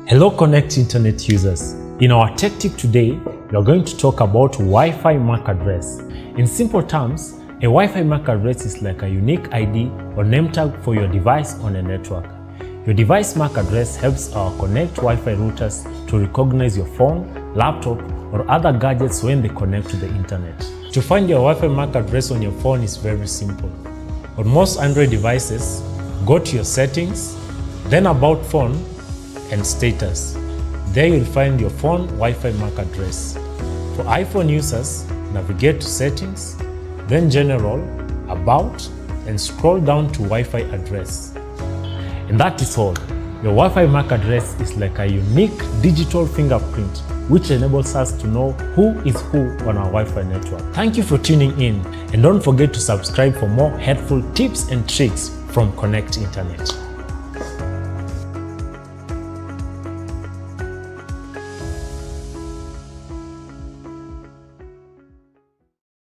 Hello Konnect Internet users. In our tech tip today, we are going to talk about Wi-Fi MAC address. In simple terms, a Wi-Fi MAC address is like a unique ID or name tag for your device on a network. Your device MAC address helps our Konnect Wi-Fi routers to recognize your phone, laptop, or other gadgets when they connect to the internet. To find your Wi-Fi MAC address on your phone is very simple. On most Android devices, go to your settings, then about phone, and status. There you'll find your phone Wi-Fi MAC address. For iPhone users, navigate to settings, then general, about, and scroll down to Wi-Fi address. And that is all. Your Wi-Fi MAC address is like a unique digital fingerprint which enables us to know who is who on our Wi-Fi network. Thank you for tuning in, and don't forget to subscribe for more helpful tips and tricks from Konnect Internet.